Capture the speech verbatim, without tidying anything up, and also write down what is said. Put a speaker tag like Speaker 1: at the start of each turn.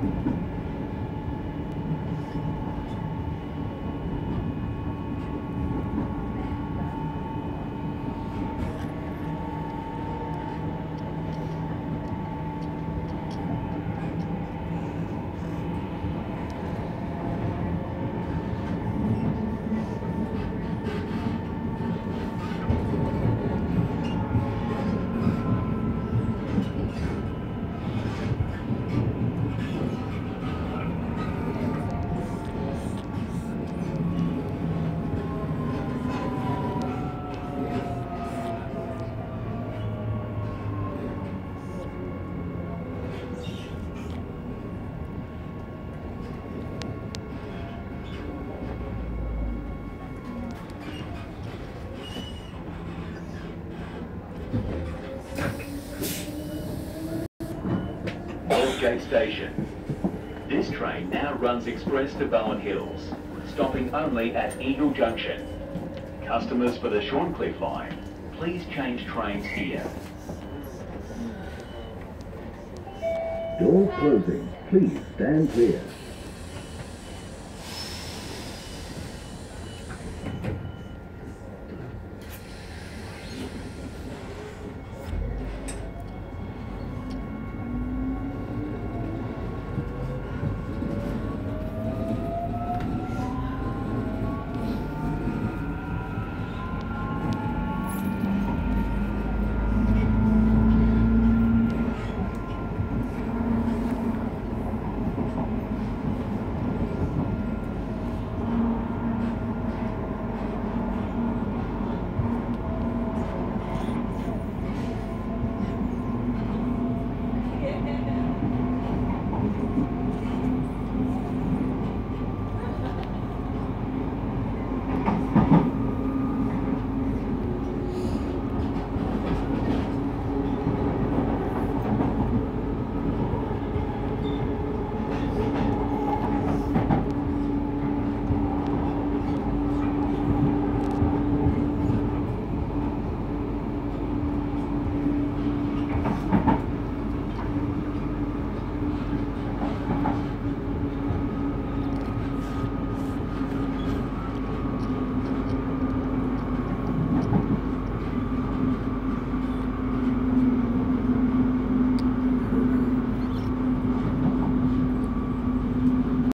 Speaker 1: Aldgate Station. This train now runs express to Bowen Hills, stopping only at Eagle Junction. Customers for the Shorncliffe line, please change trains here.
Speaker 2: Doors closing. Please stand clear.